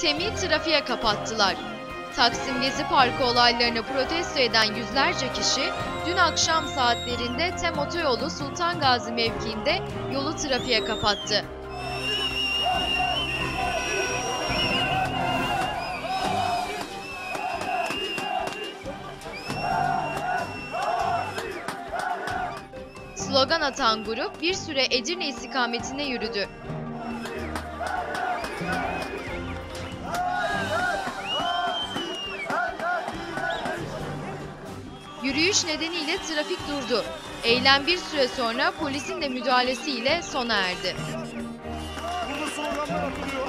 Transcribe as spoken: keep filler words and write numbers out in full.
Tem'i trafiğe kapattılar. Taksim Gezi Parkı olaylarını protesto eden yüzlerce kişi dün akşam saatlerinde Tem Otoyolu Sultan Gazi mevkiinde yolu trafiğe kapattı. Slogan atan grup bir süre Edirne istikametine yürüdü. Yürüyüş nedeniyle trafik durdu. Eylem bir süre sonra polisin de müdahalesiyle sona erdi. Burada sloganlar atılıyor.